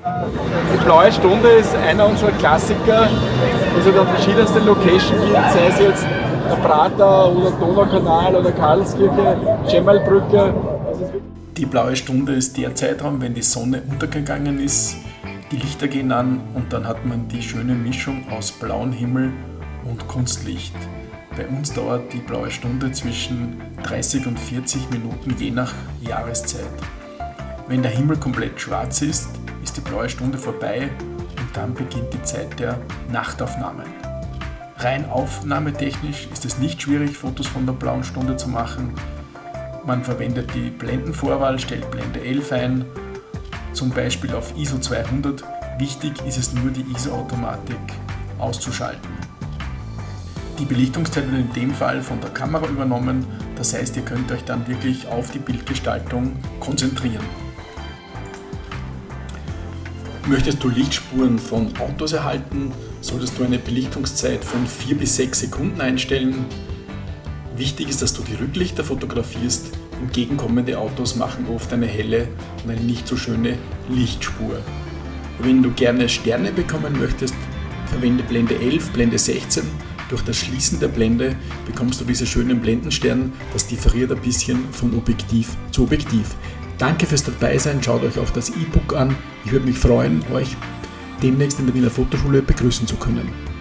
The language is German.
Die blaue Stunde ist einer unserer Klassiker, die es an verschiedensten Locations gibt, sei es jetzt der Prater oder Donaukanal oder Karlskirche, Schemmelbrücke. Die blaue Stunde ist der Zeitraum, wenn die Sonne untergegangen ist, die Lichter gehen an und dann hat man die schöne Mischung aus blauem Himmel und Kunstlicht. Bei uns dauert die blaue Stunde zwischen 30 und 40 Minuten je nach Jahreszeit. Wenn der Himmel komplett schwarz ist, ist die blaue Stunde vorbei und dann beginnt die Zeit der Nachtaufnahmen. Rein aufnahmetechnisch ist es nicht schwierig, Fotos von der blauen Stunde zu machen. Man verwendet die Blendenvorwahl, stellt Blende 11 ein, zum Beispiel auf ISO 200. Wichtig ist es nur, die ISO-Automatik auszuschalten. Die Belichtungszeit wird in dem Fall von der Kamera übernommen, das heißt, ihr könnt euch dann wirklich auf die Bildgestaltung konzentrieren. Möchtest du Lichtspuren von Autos erhalten, solltest du eine Belichtungszeit von 4 bis 6 Sekunden einstellen. Wichtig ist, dass du die Rücklichter fotografierst. Entgegenkommende Autos machen oft eine helle und eine nicht so schöne Lichtspur. Wenn du gerne Sterne bekommen möchtest, verwende Blende 11, Blende 16. Durch das Schließen der Blende bekommst du diese schönen Blendensterne. Das differiert ein bisschen von Objektiv zu Objektiv. Danke fürs Dabeisein, schaut euch auch das E-Book an. Ich würde mich freuen, euch demnächst in der Wiener Fotoschule begrüßen zu können.